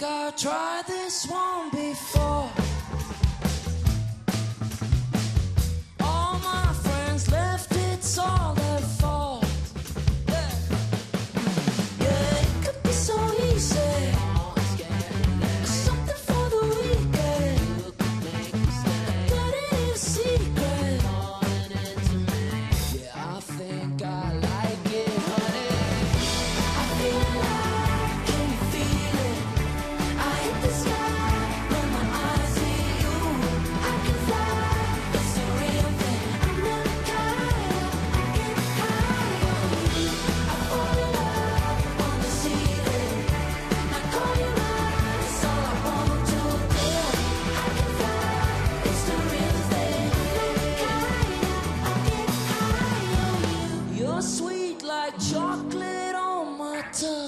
I tried this one before. All my friends left, it's all their fault. Yeah, yeah, it could be so easy. Something for the weekend. Got it in a secret. Yeah, I think I like it, honey. I feel like, can you feel it? I hit the sky when my eyes see you. I can fly, it's the real thing. I'm not tired, I get high on you. I fall in love on the ceiling. I call you mine, it's all I want to do. I can fly, it's the real thing. I'm not tired, I get high on you. You're sweet like chocolate on my tongue.